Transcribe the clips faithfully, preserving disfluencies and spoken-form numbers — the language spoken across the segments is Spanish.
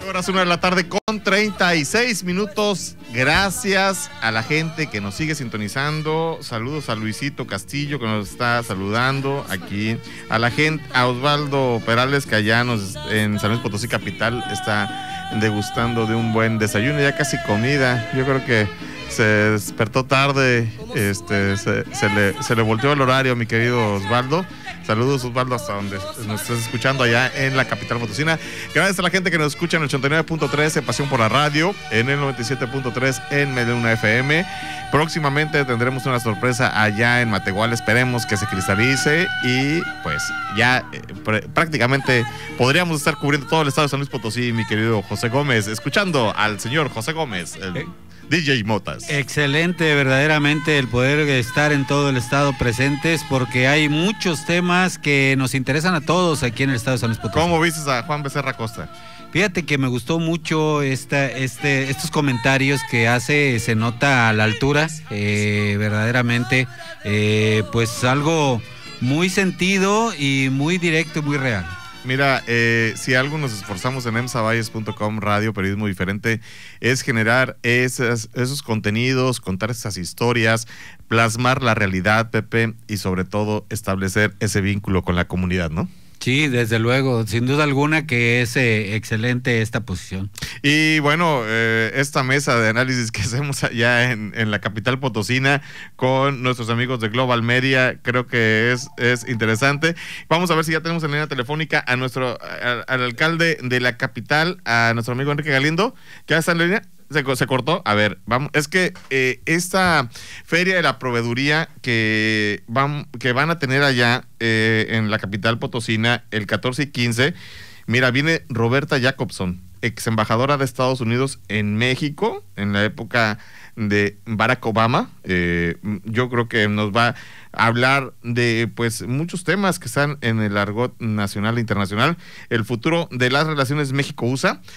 Horas una de la tarde con treinta y seis minutos. Gracias a la gente que nos sigue sintonizando. Saludos a Luisito Castillo que nos está saludando aquí. A la gente, a Osvaldo Perales que allá nos, en San Luis Potosí Capital está degustando de un buen desayuno, ya casi comida. Yo creo que se despertó tarde, este, se, se, le, se le volteó el horario, mi querido Osvaldo. Saludos, Osvaldo, hasta donde nos estés escuchando allá en la capital potosina. Gracias a la gente que nos escucha en el ochenta y nueve punto tres en Pasión por la Radio, en el noventa y siete punto tres en Meluna F M. Próximamente tendremos una sorpresa allá en Matehuala, esperemos que se cristalice y pues ya eh, pr prácticamente podríamos estar cubriendo todo el estado de San Luis Potosí, mi querido José Gómez, escuchando al señor José Gómez, el eh. D J Motas. Excelente, verdaderamente el poder estar en todo el estado presentes, porque hay muchos temas que nos interesan a todos aquí en el estado de San Luis Potosí. ¿Cómo viste a Juan Becerra Costa? Fíjate que me gustó mucho esta, este, estos comentarios que hace, se nota a la altura, eh, verdaderamente, eh, pues algo muy sentido y muy directo y muy real. Mira, eh, si algo nos esforzamos en emsa valles punto com, radio, periodismo diferente, es generar esas, esos contenidos, contar esas historias, plasmar la realidad, Pepe, y sobre todo establecer ese vínculo con la comunidad, ¿no? Sí, desde luego, sin duda alguna que es eh, excelente esta posición. Y bueno, eh, esta mesa de análisis que hacemos allá en, en la capital potosina con nuestros amigos de Global Media, creo que es, es interesante. Vamos a ver si ya tenemos en línea telefónica a nuestro, a, al alcalde de la capital, a nuestro amigo Enrique Galindo. ¿Ya está en línea? Se, se cortó. A ver, vamos. Es que eh, esta feria de la proveeduría que van, que van a tener allá eh, en la capital potosina el catorce y quince, mira, viene Roberta Jacobson, ex embajadora de Estados Unidos en México, en la época de Barack Obama. Eh, yo creo que nos va a hablar de pues muchos temas que están en el argot nacional e internacional, el futuro de las relaciones México-U S A.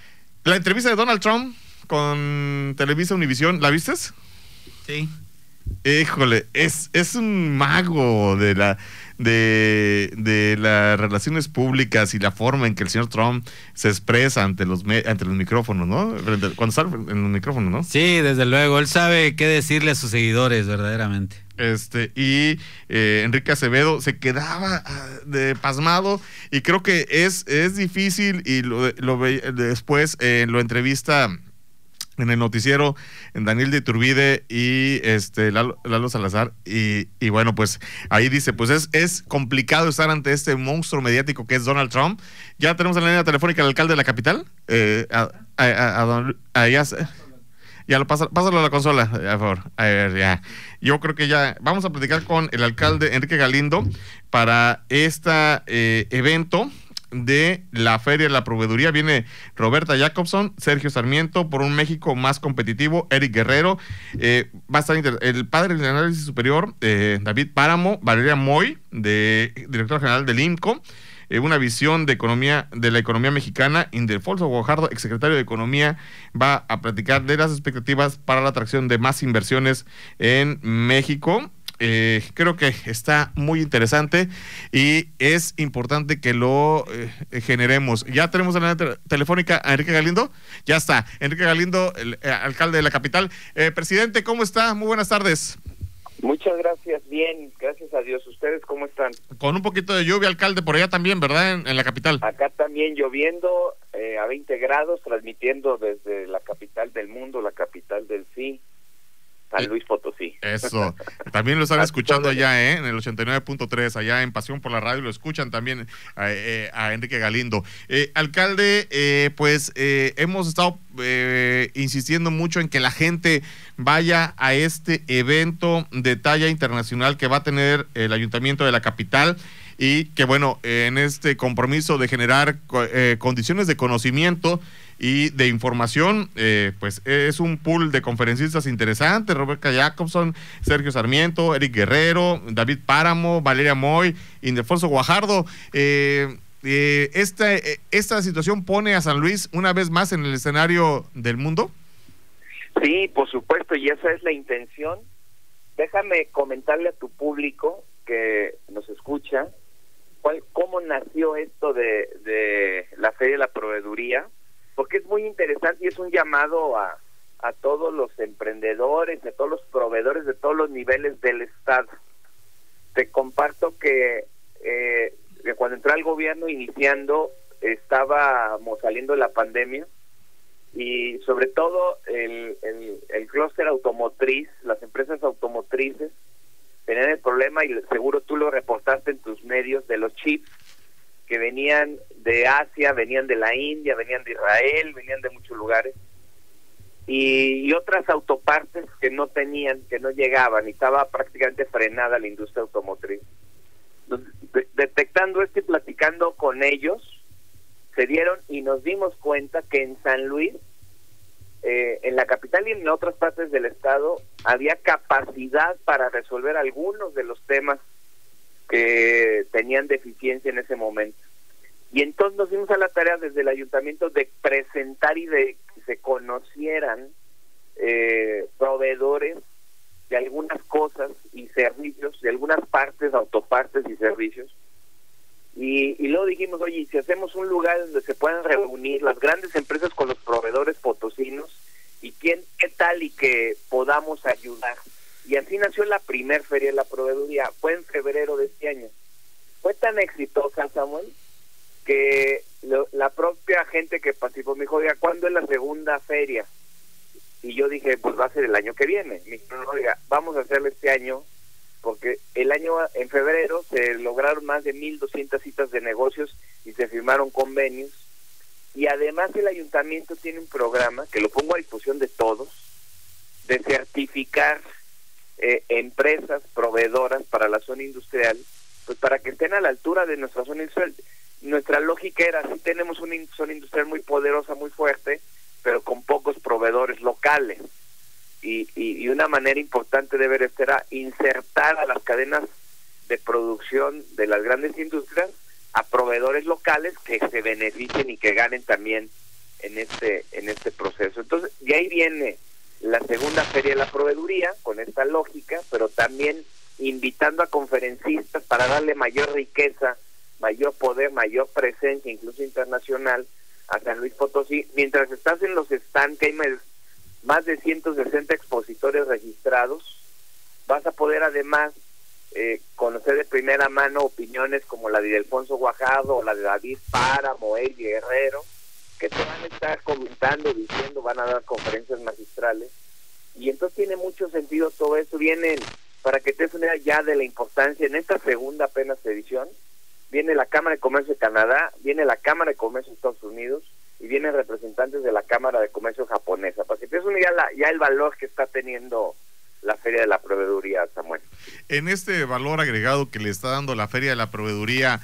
La entrevista de Donald Trump con Televisa Univisión, ¿la vistes? Sí. Híjole, es, es un mago de la de, de las relaciones públicas y la forma en que el señor Trump se expresa ante los me, ante los micrófonos, ¿no? Cuando está en los micrófonos, ¿no? Sí, desde luego, él sabe qué decirle a sus seguidores, verdaderamente. Este, y eh, Enrique Acevedo se quedaba de pasmado, y creo que es, es difícil, y lo, lo después eh, lo entrevista en el noticiero en Daniel de Iturbide y este Lalo, Lalo Salazar, y, y bueno, pues ahí dice, pues es, es complicado estar ante este monstruo mediático que es Donald Trump. Ya tenemos en la línea telefónica al alcalde de la capital, eh, a, a, a, a, don, a ya, ya lo pasa, pásalo a la consola, por favor. A ver, ya. Yo creo que ya vamos a platicar con el alcalde Enrique Galindo para este eh, evento de la Feria de la Proveeduría. Viene Roberta Jacobson, Sergio Sarmiento, por un México más competitivo, Eric Guerrero, eh, va a estar el padre del análisis superior, eh, David Páramo, Valeria Moy, de directora general del I N C O, eh, una visión de economía de la economía mexicana. Ildefonso Guajardo, exsecretario de Economía, va a platicar de las expectativas para la atracción de más inversiones en México. Eh, creo que está muy interesante y es importante que lo eh, generemos. Ya tenemos en la te telefónica a Enrique Galindo. Ya está, Enrique Galindo, el eh, alcalde de la capital. Eh, presidente, ¿cómo está? Muy buenas tardes. Muchas gracias, bien, gracias a Dios. ¿Ustedes cómo están? Con un poquito de lluvia, alcalde, por allá también, ¿verdad? En, en la capital. Acá también lloviendo, eh, a veinte grados, transmitiendo desde la capital del mundo, la capital del sí, San Luis Potosí. Eso. También lo están escuchando allá, ¿eh? En el ochenta y nueve punto tres, allá en Pasión por la Radio, lo escuchan también a, eh, a Enrique Galindo. Eh, alcalde, eh, pues eh, hemos estado eh, insistiendo mucho en que la gente vaya a este evento de talla internacional que va a tener el Ayuntamiento de la capital, y que bueno, en este compromiso de generar eh, condiciones de conocimiento y de información, eh, pues es un pool de conferencistas interesantes: Roberta Jacobson, Sergio Sarmiento, Eric Guerrero, David Páramo, Valeria Moy, Ildefonso Guajardo. Eh, eh, esta, eh, ¿Esta situación pone a San Luis una vez más en el escenario del mundo? Sí, por supuesto, y esa es la intención. Déjame comentarle a tu público que nos escucha cuál, cómo nació esto de, de la Feria de la Proveeduría, porque es un llamado a, a todos los emprendedores, a todos los proveedores de todos los niveles del Estado. Te comparto que, eh, que cuando entró al gobierno iniciando, estábamos saliendo de la pandemia, y sobre todo el, el, el clúster automotriz, las empresas automotrices, tenían el problema, y seguro tú lo reportaste en tus medios, de los chips que venían de Asia, venían de la India, venían de Israel, venían de muchos lugares, y, y otras autopartes que no tenían, que no llegaban, y estaba prácticamente frenada la industria automotriz. Entonces, de, detectando esto y platicando con ellos, se dieron y nos dimos cuenta que en San Luis, eh, en la capital y en otras partes del estado, había capacidad para resolver algunos de los temas que tenían deficiencia en ese momento. Y entonces nos dimos a la tarea desde el ayuntamiento de presentar y de que se conocieran eh, proveedores de algunas cosas y servicios, de algunas partes, autopartes y servicios. Y, y luego dijimos, oye, ¿y si hacemos un lugar donde se puedan reunir las grandes empresas con los proveedores potosinos, y quién, qué tal y que podamos ayudar? Y así nació la primer feria de la proveeduría. Fue en febrero de este año. Fue tan exitosa, Samuel, que lo, la propia gente que participó me dijo, oiga, ¿cuándo es la segunda feria? Y yo dije, pues va a ser el año que viene. Me dijeron, oiga, vamos a hacerlo este año, porque el año, en febrero, se lograron más de mil doscientas citas de negocios y se firmaron convenios. Y además el ayuntamiento tiene un programa, que lo pongo a disposición de todos, de certificar eh, empresas proveedoras para la zona industrial, pues para que estén a la altura de nuestra zona industrial. Nuestra lógica era, sí tenemos una zona industrial muy poderosa, muy fuerte, pero con pocos proveedores locales. Y, y, y una manera importante de ver esto era insertar a las cadenas de producción de las grandes industrias a proveedores locales que se beneficien y que ganen también en este en este proceso. Entonces, de ahí viene la segunda feria de la proveeduría, con esta lógica, pero también invitando a conferencistas para darle mayor riqueza, mayor poder, mayor presencia, incluso internacional, a San Luis Potosí. Mientras estás en los stands, que hay más de ciento sesenta expositores registrados, vas a poder además eh, conocer de primera mano opiniones como la de Alfonso Guajardo o la de David Páramo, Moel Guerrero, que te van a estar comentando, diciendo, van a dar conferencias magistrales. Y entonces tiene mucho sentido todo esto. Vienen, para que te des una idea ya de la importancia, en esta segunda apenas edición, viene la Cámara de Comercio de Canadá, viene la Cámara de Comercio de Estados Unidos, y vienen representantes de la Cámara de Comercio japonesa, para que te des una idea la, ya el valor que está teniendo la Feria de la Proveeduría, Samuel. En este valor agregado que le está dando la Feria de la Proveeduría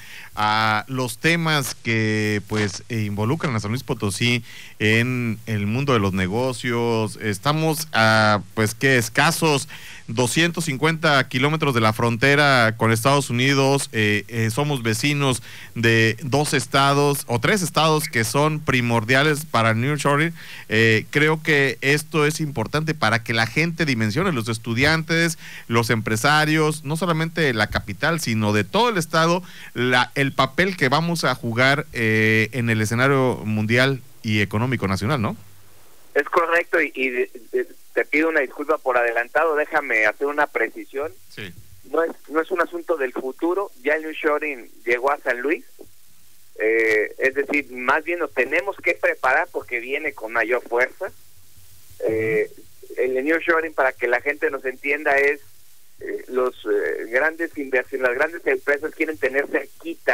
a los temas que pues involucran a San Luis Potosí en el mundo de los negocios, estamos a pues que escasos doscientos cincuenta kilómetros de la frontera con Estados Unidos, eh, eh, somos vecinos de dos estados o tres estados que son primordiales para el nearshoring. Eh, creo que esto es importante para que la gente dimensione, los estudiantes, los empresarios, no solamente de la capital, sino de todo el estado, la, el papel que vamos a jugar eh, en el escenario mundial y económico nacional, ¿no? Es correcto, y, y de, de, te pido una disculpa por adelantado, déjame hacer una precisión. Sí. No es no es un asunto del futuro, ya el nearshoring llegó a San Luis, eh, es decir, más bien nos tenemos que preparar porque viene con mayor fuerza. Eh, el nearshoring, para que la gente nos entienda, es eh, los eh, grandes inversiones, las grandes empresas quieren tener cerquita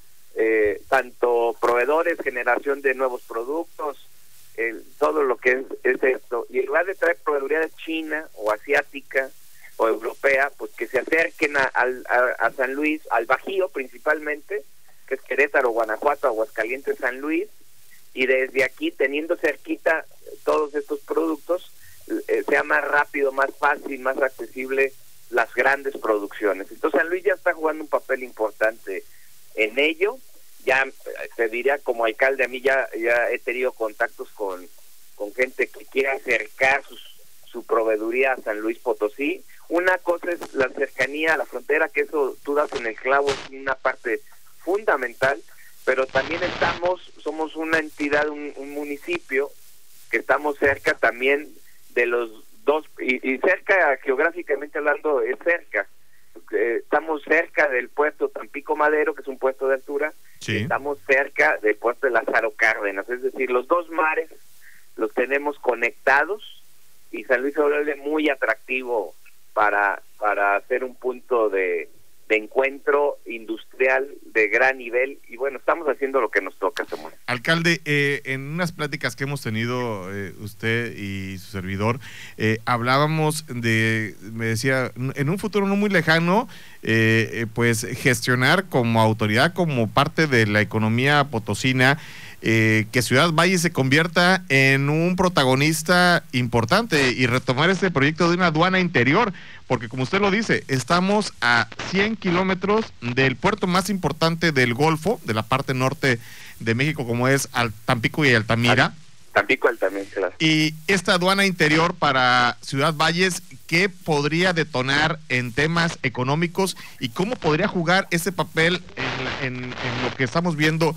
eh, tanto proveedores, generación de nuevos productos, el, todo lo que es, es esto, y en lugar de traer proveeduría de China o asiática o europea, pues que se acerquen a, a, a San Luis, al Bajío principalmente, que es Querétaro, Guanajuato, Aguascalientes, San Luis, y desde aquí, teniendo cerquita todos estos productos, eh, sea más rápido, más fácil, más accesible las grandes producciones. Entonces San Luis ya está jugando un papel importante en ello. Ya te diría, como alcalde, a mí ya, ya he tenido contactos con, con gente que quiere acercar sus, su proveeduría a San Luis Potosí. Una cosa es la cercanía a la frontera, que eso tú das en el clavo, es una parte fundamental, pero también estamos, somos una entidad, un, un municipio que estamos cerca también de los dos, y, y cerca geográficamente hablando es cerca, eh, estamos cerca del puerto Tampico Madero, que es un puerto de altura, sí. y estamos cerca del puerto de Lázaro Cárdenas, es decir, los dos mares los tenemos conectados, y San Luis se vuelve muy atractivo para, para hacer un punto de, de encuentro industrial de gran nivel, y bueno, estamos haciendo lo que nos toca, Samuel. Alcalde, eh, en unas pláticas que hemos tenido eh, usted y su servidor, eh, hablábamos de, me decía, en un futuro no muy lejano, eh, eh, pues gestionar como autoridad, como parte de la economía potosina, Eh, que Ciudad Valle se convierta en un protagonista importante y retomar este proyecto de una aduana interior, porque como usted lo dice, estamos a cien kilómetros del puerto más importante del Golfo, de la parte norte de México, como es Al- Tampico y Altamira. Tampico, Altamira, claro. Y esta aduana interior para Ciudad Valles, ¿qué podría detonar en temas económicos y cómo podría jugar ese papel en, la, en, en lo que estamos viendo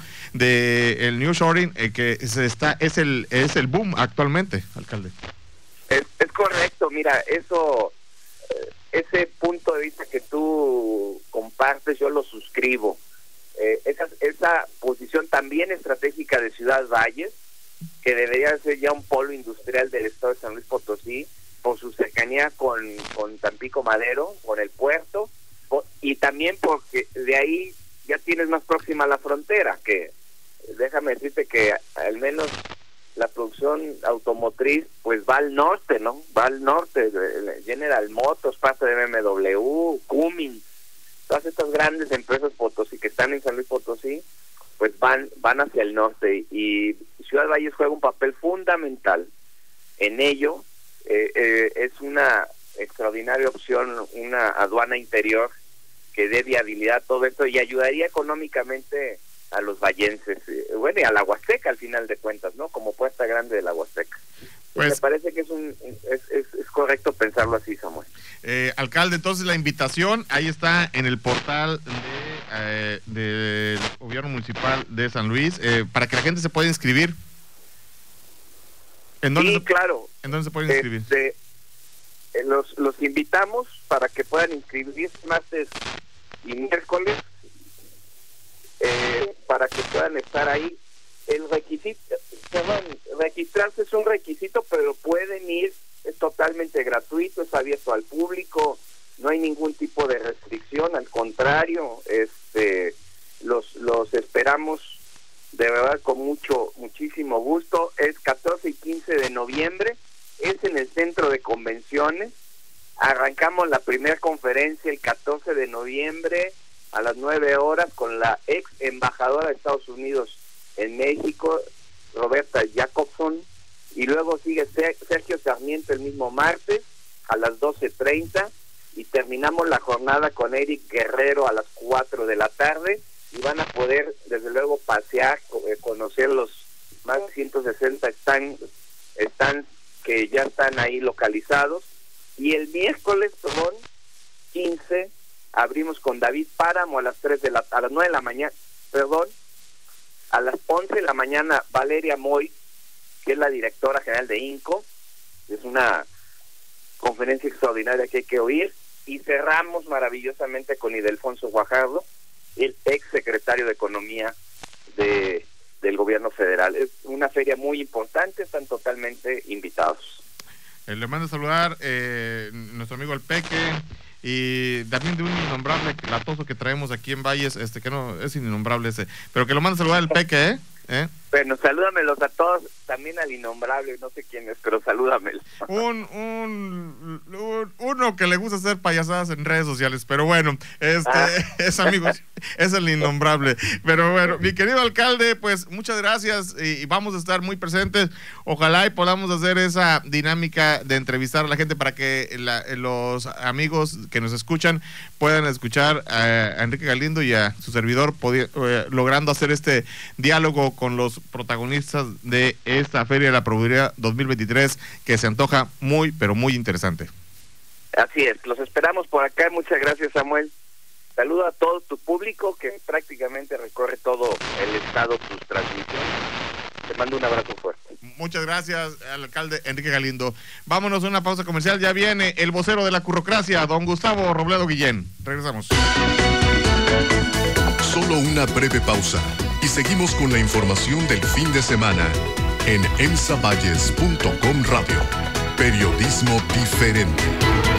de el nearshoring, eh, que se está es el es el boom actualmente, alcalde? Es, es correcto, mira, eso, eh, ese punto de vista que tú compartes, yo lo suscribo. Eh, esa, esa posición también estratégica de Ciudad Valles, que debería ser ya un polo industrial del estado de San Luis Potosí, por su cercanía con, con Tampico Madero, con el puerto, por, y también porque de ahí ya tienes más próxima la frontera, que déjame decirte que al menos la producción automotriz pues va al norte, ¿no? Va al norte, General Motors, parte de B M W, Cummins, todas estas grandes empresas Potosí que están en San Luis Potosí, pues van van hacia el norte, y Ciudad Valles juega un papel fundamental en ello. Eh, eh, es una extraordinaria opción, una aduana interior que dé viabilidad a todo esto y ayudaría económicamente a los vallenses, eh, bueno, y a la Huasteca al final de cuentas, ¿no? Como puesta grande de la Huasteca. Pues, me parece que es un es, es, es correcto pensarlo así, Samuel. Eh, alcalde, entonces la invitación ahí está en el portal de, eh, del gobierno municipal de San Luis, eh, para que la gente se pueda inscribir. ¿En dónde sí, se, claro. ¿En dónde se pueden inscribir? Este, eh, los, los invitamos para que puedan inscribirse martes y miércoles, eh, para que puedan estar ahí. El requisito, perdón, registrarse es un requisito, pero pueden ir, es totalmente gratuito, es abierto al público, no hay ningún tipo de restricción, al contrario, este, los los esperamos de verdad con mucho, muchísimo gusto. Es catorce y quince de noviembre, es en el centro de convenciones. Arrancamos la primera conferencia el catorce de noviembre a las nueve horas con la ex embajadora de Estados Unidos en México, Roberta Jacobson, y luego sigue Sergio Sarmiento el mismo martes a las doce treinta, y terminamos la jornada con Eric Guerrero a las cuatro de la tarde, y van a poder desde luego pasear, conocer los más de ciento sesenta están, están que ya están ahí localizados. Y el miércoles, perdón, quince, abrimos con David Páramo a las tres de la a las nueve de la mañana, perdón, a las once de la mañana Valeria Moy, que es la directora general de INCO, es una conferencia extraordinaria que hay que oír, y cerramos maravillosamente con Ildefonso Guajardo, el ex secretario de Economía de del gobierno federal. Es una feria muy importante, están totalmente invitados. Eh, le mando a saludar eh, nuestro amigo el Peque, y también de un innombrable latoso que traemos aquí en Valles, este que no es innombrable ese, pero que lo manda a saludar el Peque, ¿eh? ¿Eh? Bueno, salúdamelos a todos, también al innombrable, no sé quién es, pero salúdamelos. Un, un, un uno que le gusta hacer payasadas en redes sociales, pero bueno, este ah. es amigos, es el innombrable. Pero bueno, mi querido alcalde, pues muchas gracias, y, y vamos a estar muy presentes. Ojalá y podamos hacer esa dinámica de entrevistar a la gente para que la, los amigos que nos escuchan puedan escuchar a, a Enrique Galindo y a su servidor podi- eh, logrando hacer este diálogo con los protagonistas de esta Feria de la Procuraduría dos mil veintitrés, que se antoja muy, pero muy interesante. Así es, los esperamos por acá. Muchas gracias, Samuel. Saludo a todo tu público que prácticamente recorre todo el estado tus transmisiones. Te mando un abrazo fuerte. Muy Muchas gracias al alcalde Enrique Galindo. Vámonos a una pausa comercial. Ya viene el vocero de la currocracia, don Gustavo Robledo Guillén. Regresamos. Solo una breve pausa y seguimos con la información del fin de semana en emsa valles punto com Radio. Periodismo diferente.